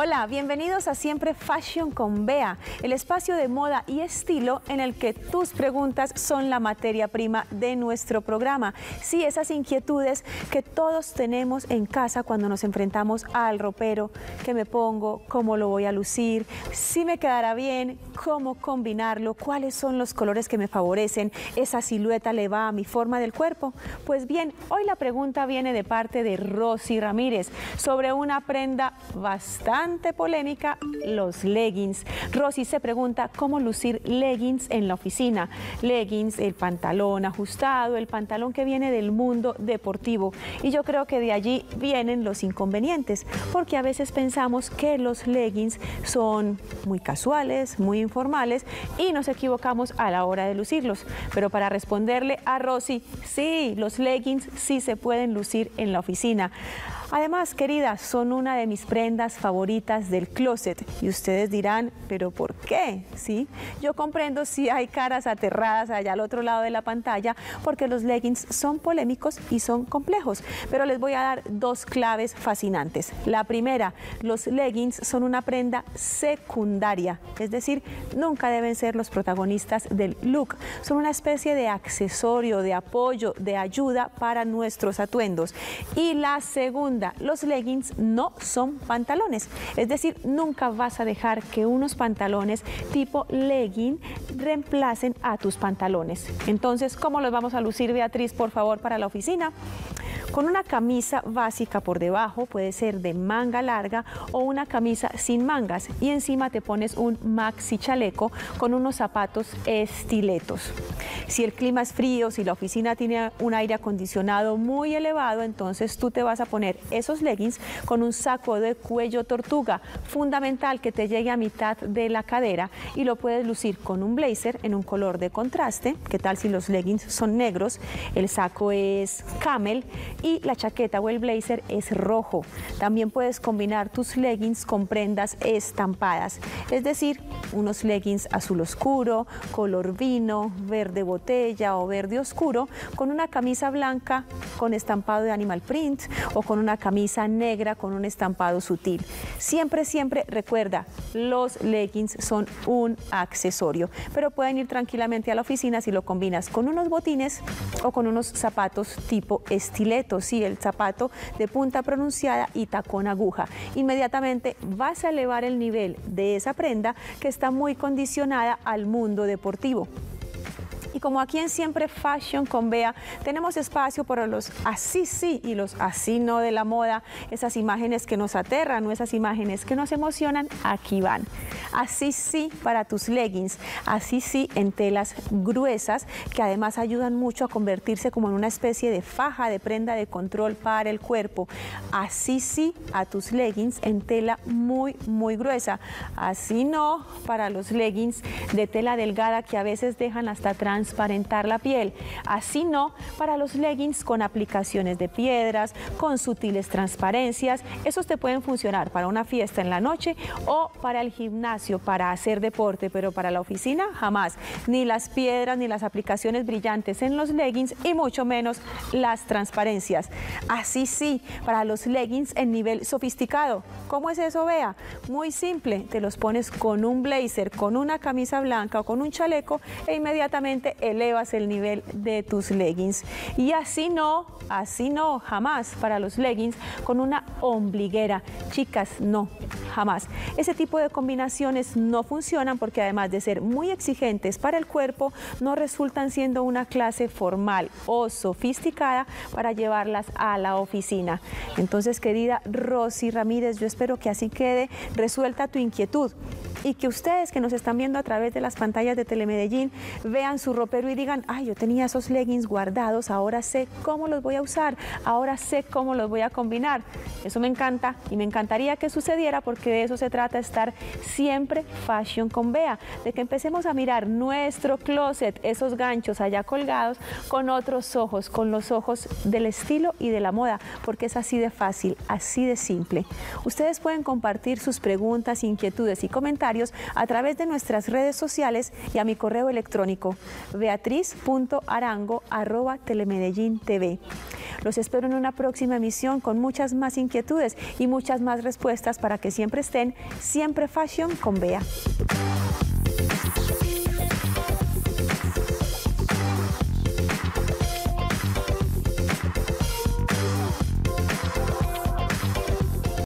Hola, bienvenidos a Siempre Fashion con Bea, el espacio de moda y estilo en el que tus preguntas son la materia prima de nuestro programa. Sí, esas inquietudes que todos tenemos en casa cuando nos enfrentamos al ropero, qué me pongo, cómo lo voy a lucir, si me quedará bien, cómo combinarlo, cuáles son los colores que me favorecen, esa silueta le va a mi forma del cuerpo. Pues bien, hoy la pregunta viene de parte de Rosy Ramírez sobre una prenda bastante polémica, los leggings. Rosy se pregunta cómo lucir leggings en la oficina. Leggings, el pantalón ajustado, el pantalón que viene del mundo deportivo. Y yo creo que de allí vienen los inconvenientes, porque a veces pensamos que los leggings son muy casuales, muy informales y nos equivocamos a la hora de lucirlos. Pero para responderle a Rosy, sí, los leggings sí se pueden lucir en la oficina. Además, queridas, son una de mis prendas favoritas del closet. Y ustedes dirán, ¿pero por qué? ¿Sí? Yo comprendo si hay caras aterradas allá al otro lado de la pantalla, porque los leggings son polémicos y son complejos. Pero les voy a dar dos claves fascinantes. La primera, los leggings son una prenda secundaria, es decir, nunca deben ser los protagonistas del look. Son una especie de accesorio, de apoyo, de ayuda para nuestros atuendos. Y la segunda, los leggings no son pantalones, es decir, nunca vas a dejar que unos pantalones tipo legging reemplacen a tus pantalones. Entonces, ¿cómo los vamos a lucir, Beatriz, por favor, para la oficina? Con una camisa básica por debajo, puede ser de manga larga o una camisa sin mangas, y encima te pones un maxi chaleco con unos zapatos estiletos. Si el clima es frío, si la oficina tiene un aire acondicionado muy elevado, entonces tú te vas a poner esos leggings con un saco de cuello tortuga, fundamental que te llegue a mitad de la cadera, y lo puedes lucir con un blazer en un color de contraste. ¿Qué tal si los leggings son negros? El saco es camel y la chaqueta o el blazer es rojo. También puedes combinar tus leggings con prendas estampadas, es decir, unos leggings azul oscuro, color vino, verde botella o verde oscuro, con una camisa blanca con estampado de animal print o con una camisa negra con un estampado sutil. Siempre, siempre recuerda, los leggings son un accesorio, pero pueden ir tranquilamente a la oficina si lo combinas con unos botines o con unos zapatos tipo estileto, sí, el zapato de punta pronunciada y tacón aguja. Inmediatamente vas a elevar el nivel de esa prenda que está muy condicionada al mundo deportivo. Y como aquí en Siempre Fashion con Bea, tenemos espacio para los así sí y los así no de la moda, esas imágenes que nos aterran o esas imágenes que nos emocionan, aquí van. Así sí para tus leggings, así sí en telas gruesas que además ayudan mucho a convertirse como en una especie de faja, de prenda de control para el cuerpo. Así sí a tus leggings en tela muy, muy gruesa. Así no para los leggings de tela delgada que a veces dejan hasta transparentar la piel. Así no para los leggings con aplicaciones de piedras, con sutiles transparencias. Esos te pueden funcionar para una fiesta en la noche o para el gimnasio, para hacer deporte, pero para la oficina jamás. Ni las piedras ni las aplicaciones brillantes en los leggings y mucho menos las transparencias. Así sí para los leggings en nivel sofisticado. ¿Cómo es eso, Bea? Muy simple, te los pones con un blazer, con una camisa blanca o con un chaleco e inmediatamente elevas el nivel de tus leggings. Y así no, jamás para los leggings con una ombliguera. Chicas, no, jamás. Ese tipo de combinaciones no funcionan porque además de ser muy exigentes para el cuerpo, no resultan siendo una clase formal o sofisticada para llevarlas a la oficina. Entonces, querida Rosy Ramírez, yo espero que así quede resuelta tu inquietud y que ustedes que nos están viendo a través de las pantallas de Telemedellín vean su ropero y digan, ay, yo tenía esos leggings guardados, ahora sé cómo los voy a usar, ahora sé cómo los voy a combinar. Eso me encanta y me encantaría que sucediera, porque de eso se trata, estar siempre fashion con Bea, de que empecemos a mirar nuestro closet, esos ganchos allá colgados, con otros ojos, con los ojos del estilo y de la moda, porque es así de fácil, así de simple. Ustedes pueden compartir sus preguntas, inquietudes y comentarios a través de nuestras redes sociales y a mi correo electrónico beatriz.arango@telemedellin.tv. Los espero en una próxima emisión con muchas más inquietudes y muchas más respuestas para que siempre estén Siempre Fashion con Bea.